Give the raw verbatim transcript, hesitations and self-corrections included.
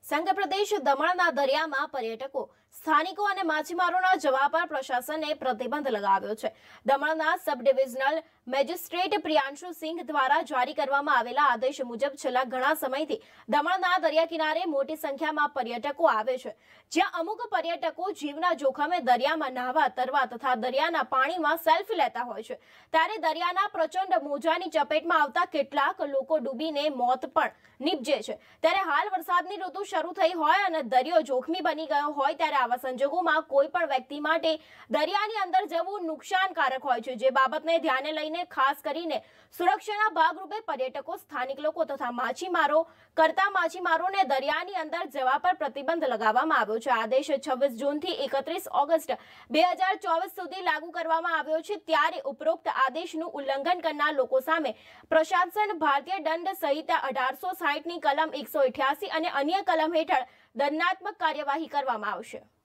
સંઘ પ્રદેશ દમણના દરિયામાં પર્યટકો સ્થાનિકો અને માછીમારોના જવા પર પ્રશાસને પ્રતિબંધ લગાવ્યો છે। દમણના sub divisional magistrate Priyanshu Singh દ્વારા જારી કરવામાં આવેલા આદેશ મુજબ છેલ્લા ઘણા સમયથી દમણના દરિયા કિનારે મોટી સંખ્યામાં પર્યટકો આવે છે, જ્યાં અમુક પર્યટકો જીવના જોખમે દરિયામાં નહાવા તરવા તથા દરિયાના પાણીમાં સેલ્ફી લેતા હોય છે, ત્યારે દરિયાના પ્રચંડ મોજાની ચપેટમાં આવતા કેટલાક લોકો ડૂબીને મોત પણ નીપજે છે। ત્યારે હાલ વરસાદની ઋતુ શરૂ થઈ હોય અને દરિયો જોખમી બની ગયો હોય ત્યારે આવા સંજોગોમાં કોઈ પણ વ્યક્તિ માટે દરિયાની અંદર જવું નુકસાનકારક હોય છે, જે બાબતને ધ્યાને લઈને ખાસ કરીને સુરક્ષાના ભાગરૂપે પર્યટકો, સ્થાનિક લોકો તથા માછીમારો કરતા માછીમારોને દરિયાની અંદર જવા પર પ્રતિબંધ લગાવવામાં આવ્યો છે। આદેશ છવ્વીસ જૂનથી એકત્રીસ ઓગસ્ટ બે હજાર ચોવીસ સુધી લાગુ કરવામાં આવ્યો છે। ત્યારે ઉપરોક્ત આદેશનું ઉલ્લંઘન કરનાર લોકો સામે પ્રશાસન ભારતીય દંડ સંહિતા અઢારસો સાઠ ની કલમ એકસો અઠ્યાસી અને અન્ય કલમ હેઠળ દંડાત્મક કાર્યવાહી કરવામાં આવશે।